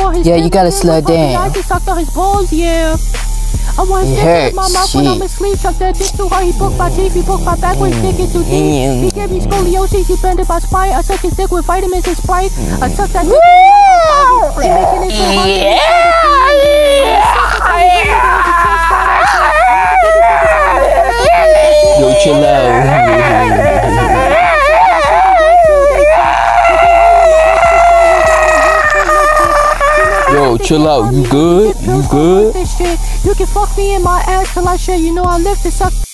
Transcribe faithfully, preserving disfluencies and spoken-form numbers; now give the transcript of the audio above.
for his Yeah, you gotta slow I down. just sucked on his balls, yeah. I want It to hurts, my mouth when I'm asleep. Chuck that dick too hard. He broke my teeth. He broke my back when he dick too deep. He gave me scoliosis. He bended my spine. I suck his dick with vitamins and Sprite. I suck that dick. He making it so hard. Yo, chill out. Yo, chill out. You good? You good? You can fuck me in my ass till I shit. You know I live to suck.